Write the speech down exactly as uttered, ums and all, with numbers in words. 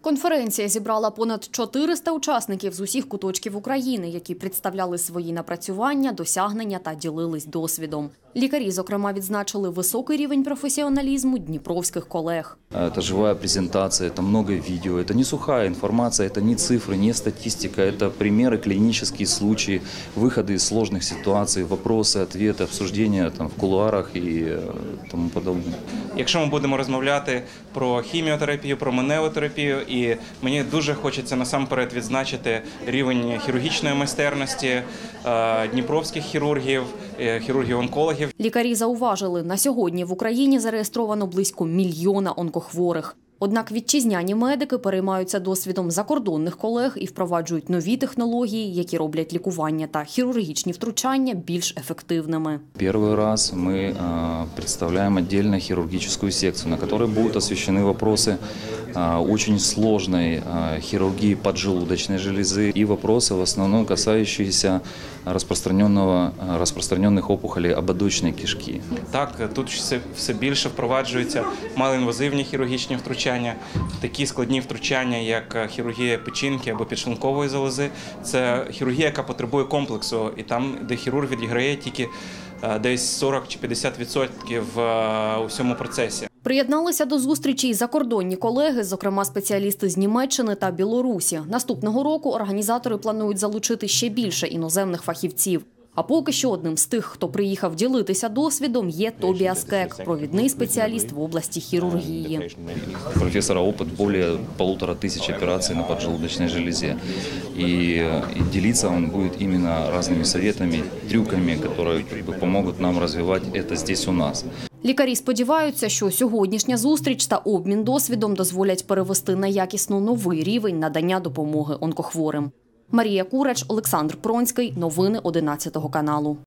Конференція зібрала понад чотириста учасників з усіх куточків України, які представляли свої напрацювання, досягнення та ділились досвідом. Лікарі, зокрема, відзначили високий рівень професіоналізму дніпровських колег. Это живая презентация, это много видео, это не сухая информация, это не цифры, не статистика, это примеры, клинические случаи, выходы из сложных ситуаций, вопросы, ответы, обсуждения там, в кулуарах и тому подобное. Якщо ми будемо розмовляти про хіміотерапію, про менеотерапію, і мені дуже хочеться насамперед відзначити рівень хірургічної майстерності дніпровських хірургів, хірургів-онкологів. Лікарі зауважили, на сьогодні в Україні зареєстровано близько мільйона онкохворих. Однак вітчизняні медики переймаються досвідом закордонних колег і впроваджують нові технології, які роблять лікування та хірургічні втручання більш ефективними. Перший раз ми представляємо окрему хірургічну секцію, на якій будуть освіщені питання дуже складної хірургії поджелудочної желези і питання, в основному, касаючіся розпространених опухолей ободочної кишки. Так, тут все, все більше впроваджуються малоінвазивні хірургічні втручання. Такі складні втручання, як хірургія печінки або підшлункової залози, це хірургія, яка потребує комплексу, і там, де хірург відіграє тільки десь сорок чи п'ятдесят відсотків у всьому процесі. Приєдналися до зустрічі й закордонні колеги, зокрема спеціалісти з Німеччини та Білорусі. Наступного року організатори планують залучити ще більше іноземних фахівців. А поки що одним з тих, хто приїхав ділитися досвідом, є Тобіас Кек, провідний спеціаліст в області хірургії. Профессора опыт более полутора тысяч операций на поджелудочной железе. И, и делиться он будет именно разными советами, трюками, которые как бы, помогут нам развивать это здесь у нас. Лікарі сподіваються, що сьогоднішня зустріч та обмін досвідом дозволять перевести на якісно новий рівень надання допомоги онкохворим. Марія Курач, Олександр Пронський. Новини одинадцятого каналу.